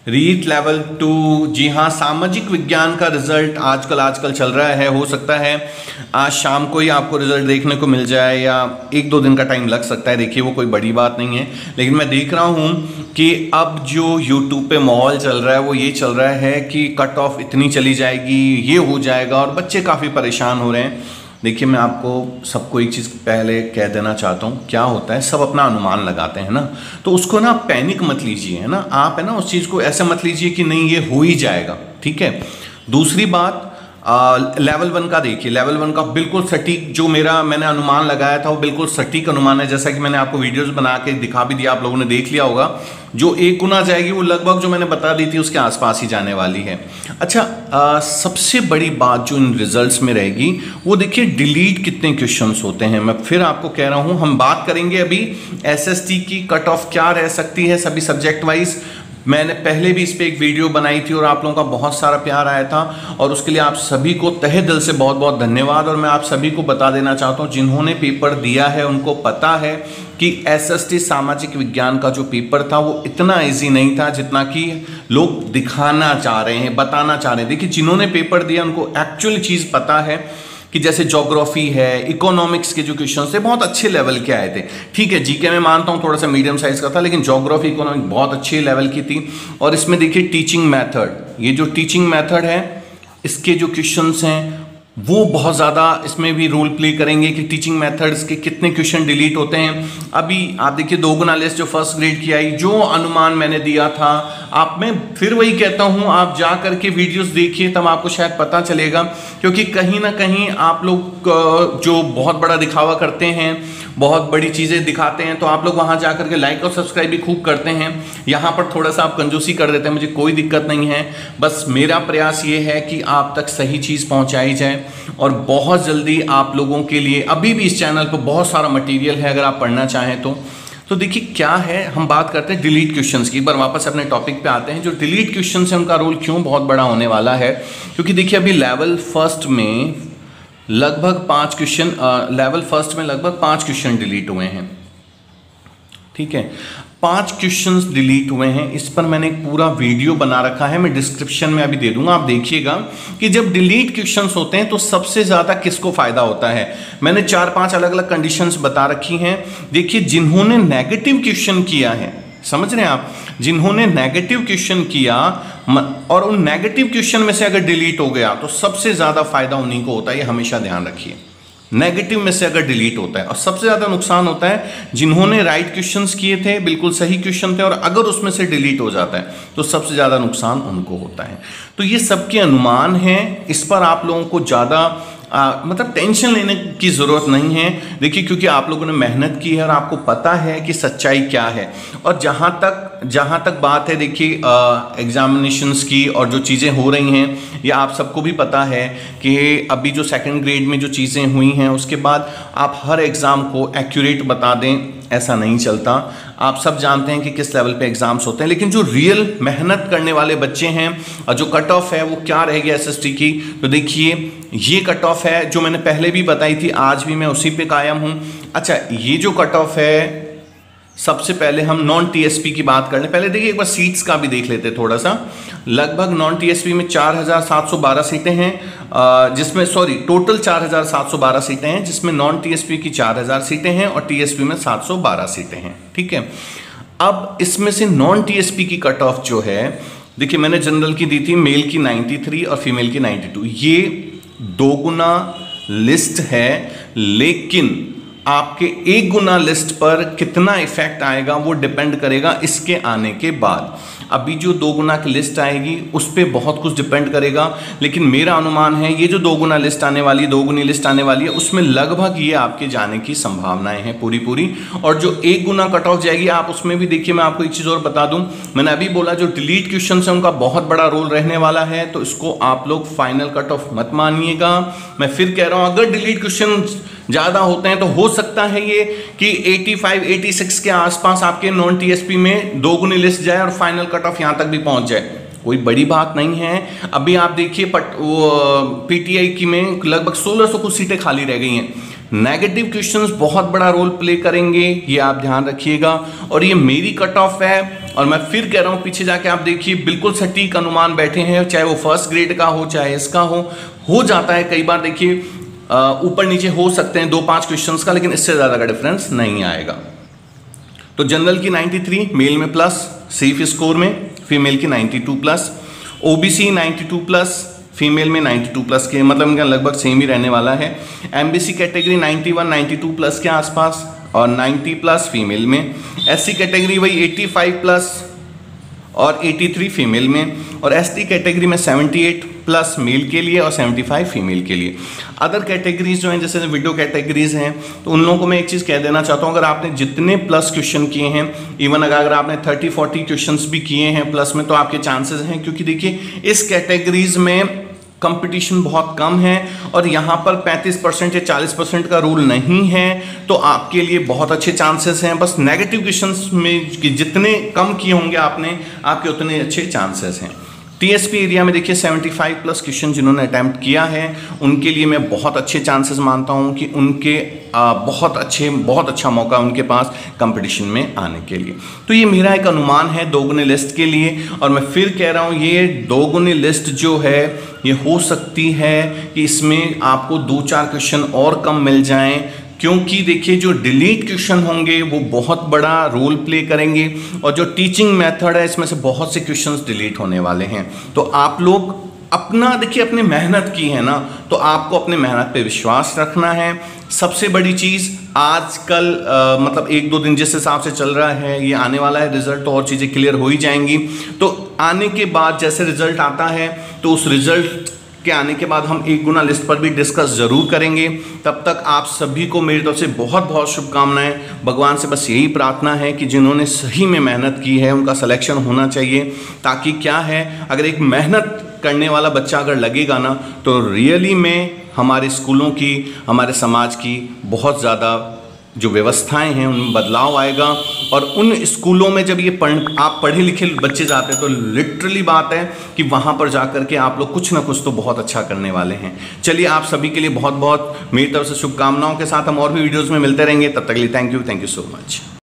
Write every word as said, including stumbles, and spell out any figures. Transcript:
REET level two, जी हाँ, सामाजिक विज्ञान का रिजल्ट आजकल आजकल चल रहा है। हो सकता है आज शाम को ही आपको रिजल्ट देखने को मिल जाए या एक दो दिन का टाइम लग सकता है। देखिए वो कोई बड़ी बात नहीं है, लेकिन मैं देख रहा हूँ कि अब जो यूट्यूब पे माहौल चल रहा है वो ये चल रहा है कि कट ऑफ इतनी चली जाएगी, ये हो जाएगा, और बच्चे काफ़ी परेशान हो रहे हैं। देखिए मैं आपको सबको एक चीज़ पहले कह देना चाहता हूँ, क्या होता है सब अपना अनुमान लगाते हैं ना, तो उसको ना पैनिक मत लीजिए, है ना, आप है ना उस चीज़ को ऐसे मत लीजिए कि नहीं ये हो ही जाएगा, ठीक है। दूसरी बात, लेवल वन का देखिए, लेवल वन का बिल्कुल सटीक जो मेरा मैंने अनुमान लगाया था वो बिल्कुल सटीक अनुमान है, जैसा कि मैंने आपको वीडियोस बना के दिखा भी दिया, आप लोगों ने देख लिया होगा। जो एक गुना जाएगी वो लगभग जो मैंने बता दी थी उसके आसपास ही जाने वाली है। अच्छा, आ, सबसे बड़ी बात जो इन रिजल्ट्स में रहेगी वो देखिए डिलीट कितने क्वेश्चंस होते हैं। मैं फिर आपको कह रहा हूँ, हम बात करेंगे अभी एसएसटी की कट ऑफ क्या रह सकती है सभी सब्जेक्ट वाइज। मैंने पहले भी इस पे एक वीडियो बनाई थी और आप लोगों का बहुत सारा प्यार आया था, और उसके लिए आप सभी को तहे दिल से बहुत बहुत धन्यवाद। और मैं आप सभी को बता देना चाहता हूँ, जिन्होंने पेपर दिया है उनको पता है कि एसएसटी सामाजिक विज्ञान का जो पेपर था वो इतना इजी नहीं था जितना कि लोग दिखाना चाह रहे हैं, बताना चाह रहे हैं। देखिए जिन्होंने पेपर दिया उनको एक्चुअल चीज़ पता है कि जैसे ज्योग्राफी है, इकोनॉमिक्स के जो क्वेश्चन थे बहुत अच्छे लेवल के आए थे। ठीक है, जीके में मानता हूँ थोड़ा सा मीडियम साइज का था, लेकिन ज्योग्राफी इकोनॉमिक्स बहुत अच्छे लेवल की थी। और इसमें देखिए टीचिंग मेथड, ये जो टीचिंग मेथड है इसके जो क्वेश्चंस हैं वो बहुत ज़्यादा इसमें भी रोल प्ले करेंगे कि टीचिंग मेथड्स के कितने क्वेश्चन डिलीट होते हैं। अभी आप देखिए दो गुना लिस्ट जो फर्स्ट ग्रेड की आई, जो अनुमान मैंने दिया था, आप मैं फिर वही कहता हूं, आप जा करके वीडियोस देखिए तब आपको शायद पता चलेगा। क्योंकि कहीं ना कहीं आप लोग जो बहुत बड़ा दिखावा करते हैं, बहुत बड़ी चीज़ें दिखाते हैं, तो आप लोग वहां जा करके लाइक और सब्सक्राइब भी खूब करते हैं। यहाँ पर थोड़ा सा आप कंजूसी कर देते हैं, मुझे कोई दिक्कत नहीं है, बस मेरा प्रयास ये है कि आप तक सही चीज़ पहुँचाई जाए। और बहुत जल्दी आप लोगों के लिए अभी भी इस चैनल पर बहुत सारा मटेरियल है, अगर आप पढ़ना चाहें तो। तो देखिए क्या है, हम बात करते हैं डिलीट क्वेश्चंस की। एक बार वापस अपने टॉपिक पे आते हैं। जो डिलीट क्वेश्चंस हैं उनका रोल क्यों बहुत बड़ा होने वाला है, क्योंकि देखिए अभी लेवल फर्स्ट में लगभग पाँच क्वेश्चन लेवल फर्स्ट में लगभग पाँच क्वेश्चन डिलीट हुए हैं। ठीक है, पांच क्वेश्चंस डिलीट हुए हैं। इस पर मैंने एक पूरा वीडियो बना रखा है, मैं डिस्क्रिप्शन में अभी दे दूंगा, आप देखिएगा कि जब डिलीट क्वेश्चंस होते हैं तो सबसे ज्यादा किसको फायदा होता है। मैंने चार पांच अलग अलग कंडीशंस बता रखी हैं। देखिए जिन्होंने नेगेटिव क्वेश्चन किया है, समझ रहे हैं आप, जिन्होंने नेगेटिव क्वेश्चन किया और उन नेगेटिव क्वेश्चन में से अगर डिलीट हो गया तो सबसे ज्यादा फायदा उन्हीं को होता है, ये हमेशा ध्यान रखिए। नेगेटिव में से अगर डिलीट होता है, और सबसे ज्यादा नुकसान होता है जिन्होंने राइट क्वेश्चंस किए थे, बिल्कुल सही क्वेश्चन थे, और अगर उसमें से डिलीट हो जाता है तो सबसे ज्यादा नुकसान उनको होता है। तो ये सबके अनुमान हैं, इस पर आप लोगों को ज्यादा आ, मतलब टेंशन लेने की ज़रूरत नहीं है। देखिए क्योंकि आप लोगों ने मेहनत की है और आपको पता है कि सच्चाई क्या है। और जहाँ तक जहाँ तक बात है देखिए एग्जामिनेशंस की और जो चीज़ें हो रही हैं, ये आप सबको भी पता है कि अभी जो सेकंड ग्रेड में जो चीज़ें हुई हैं उसके बाद आप हर एग्ज़ाम को एक्यूरेट बता दें, ऐसा नहीं चलता। आप सब जानते हैं कि किस लेवल पे एग्जाम्स होते हैं, लेकिन जो रियल मेहनत करने वाले बच्चे हैं और जो कट ऑफ है वो क्या रहेगी एसएसटी की, तो देखिए ये कट ऑफ है जो मैंने पहले भी बताई थी, आज भी मैं उसी पे कायम हूं। अच्छा, ये जो कट ऑफ है, सबसे पहले हम नॉन टीएसपी की बात कर लें। पहले देखिए एक बार सीट्स का भी देख लेते थोड़ा सा। लगभग नॉन टीएसपी में चार हजार सात सौ बारह सीटें हैं, जिसमें सॉरी टोटल चार हजार सात सौ बारह सीटें हैं, जिसमें नॉन टीएसपी की चार हजार सीटें हैं और टीएसपी में सात सौ बारह सीटें हैं। ठीक है, अब इसमें से नॉन टीएसपी की कट ऑफ जो है, देखिए मैंने जनरल की दी थी, मेल की तिरानवे और फीमेल की बानवे। ये दो गुना लिस्ट है, लेकिन आपके एक गुना लिस्ट पर कितना इफेक्ट आएगा वो डिपेंड करेगा इसके आने के बाद। अभी जो दो गुना की लिस्ट आएगी उस पर बहुत कुछ डिपेंड करेगा, लेकिन मेरा अनुमान है ये जो दो गुना लिस्ट आने वाली दो गुनी लिस्ट आने वाली है उसमें लगभग ये आपके जाने की संभावनाएं हैं पूरी पूरी। और जो एक गुना कट ऑफ जाएगी आप उसमें भी देखिए, मैं आपको एक चीज़ और बता दूं, मैंने अभी बोला जो डिलीट क्वेश्चन है उनका बहुत बड़ा रोल रहने वाला है, तो इसको आप लोग फाइनल कट ऑफ मत मानिएगा। मैं फिर कह रहा हूँ, अगर डिलीट क्वेश्चन ज़्यादा होते हैं तो हो सकता है ये कि पचासी छियासी के आसपास आपके नॉन टीएसपी में दो गुनी लिस्ट जाए और फाइनल कट ऑफ यहाँ तक भी पहुँच जाए, कोई बड़ी बात नहीं है। अभी आप देखिए पट वो पीटीआई की में लगभग सोलह सौ कुछ सीटें खाली रह गई हैं। नेगेटिव क्वेश्चंस बहुत बड़ा रोल प्ले करेंगे, ये आप ध्यान रखिएगा। और ये मेरी कट ऑफ है, और मैं फिर कह रहा हूँ पीछे जाके आप देखिए बिल्कुल सटीक अनुमान बैठे हैं, चाहे वो फर्स्ट ग्रेड का हो चाहे इसका हो हो जाता है कई बार देखिए ऊपर नीचे हो सकते हैं दो पांच क्वेश्चंस का, लेकिन इससे ज़्यादा का डिफरेंस नहीं आएगा। तो जनरल की तिरानवे मेल में प्लस, सेफ स्कोर में फीमेल की बानवे प्लस, ओबीसी बानवे प्लस फीमेल में बानवे प्लस के, मतलब इनका लगभग सेम ही रहने वाला है। एमबीसी कैटेगरी इक्यानवे बानवे प्लस के आसपास और नब्बे प्लस फीमेल में। एससी कैटेगरी वही पचासी प्लस और तिरासी फीमेल में, और एसटी कैटेगरी में अठहत्तर प्लस मेल के लिए और पचहत्तर फीमेल के लिए। अदर कैटेगरीज जो हैं जैसे विडो कैटेगरीज हैं, तो उन लोगों को मैं एक चीज़ कह देना चाहता हूँ, अगर आपने जितने प्लस क्वेश्चन किए हैं, इवन अगर आपने तीस चालीस क्वेश्चंस भी किए हैं प्लस में, तो आपके चांसेस हैं, क्योंकि देखिए इस कैटेगरीज में कंपटीशन बहुत कम है और यहाँ पर पैंतीस परसेंट या चालीस परसेंट का रूल नहीं है, तो आपके लिए बहुत अच्छे चांसेस हैं। बस नेगेटिव क्वेश्चंस में कि जितने कम किए होंगे आपने, आपके उतने अच्छे चांसेस हैं। टीएसपी एरिया में देखिए पचहत्तर प्लस क्वेश्चन जिन्होंने अटैम्प्ट किया है, उनके लिए मैं बहुत अच्छे चांसेस मानता हूं कि उनके आ, बहुत अच्छे बहुत अच्छा मौका उनके पास कंपटीशन में आने के लिए। तो ये मेरा एक अनुमान है दोगुनी लिस्ट के लिए, और मैं फिर कह रहा हूं ये दोगुनी लिस्ट जो है ये हो सकती है कि इसमें आपको दो चार क्वेश्चन और कम मिल जाएं, क्योंकि देखिए जो डिलीट क्वेश्चन होंगे वो बहुत बड़ा रोल प्ले करेंगे, और जो टीचिंग मेथड है इसमें से बहुत से क्वेश्चंस डिलीट होने वाले हैं। तो आप लोग अपना देखिए, अपने मेहनत की है ना, तो आपको अपने मेहनत पे विश्वास रखना है। सबसे बड़ी चीज़ आजकल आ, मतलब एक दो दिन जिस हिसाब से चल रहा है, ये आने वाला है रिजल्ट, तो और चीज़ें क्लियर हो ही जाएंगी। तो आने के बाद जैसे रिजल्ट आता है, तो उस रिजल्ट के आने के बाद हम एक गुना लिस्ट पर भी डिस्कस जरूर करेंगे। तब तक आप सभी को मेरी तरफ से बहुत बहुत शुभकामनाएं। भगवान से बस यही प्रार्थना है कि जिन्होंने सही में मेहनत की है उनका सिलेक्शन होना चाहिए, ताकि क्या है, अगर एक मेहनत करने वाला बच्चा अगर लगेगा ना, तो रियली में हमारे स्कूलों की, हमारे समाज की बहुत ज़्यादा जो व्यवस्थाएं हैं उनमें बदलाव आएगा। और उन स्कूलों में जब ये पढ़ आप पढ़े लिखे बच्चे जाते हैं, तो लिटरली बात है कि वहाँ पर जाकर के आप लोग कुछ ना कुछ तो बहुत अच्छा करने वाले हैं। चलिए, आप सभी के लिए बहुत बहुत मेरी तरफ से शुभकामनाओं के साथ हम और भी वीडियोज़ में मिलते रहेंगे। तब तक के लिए thank you thank you so much.